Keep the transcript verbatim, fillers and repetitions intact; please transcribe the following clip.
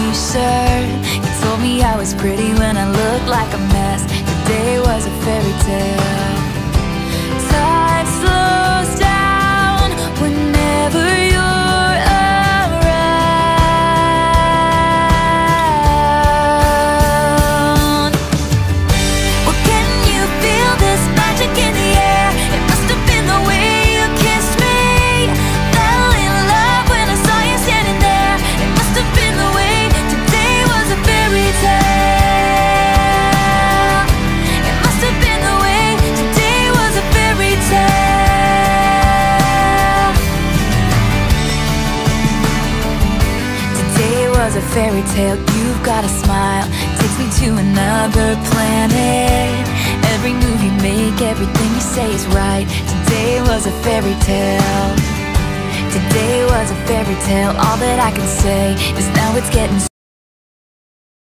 t-shirt. You told me I was pretty when I looked like a mess. Today was a fairy tale. Time slows down whenever you're around. Well, can you feel this magic in the air? It must have been the way you kissed me. Fell in love when I saw you standing there. It must have been the way. Today was a fairy tale. It must have been the way. Today was a fairy tale. Today was a fairy tale. You've got a smile, takes me to another planet. Every move you make, everything you say is right. Today was a fairy tale. Today was a fairy tale. All that I can say is now it's getting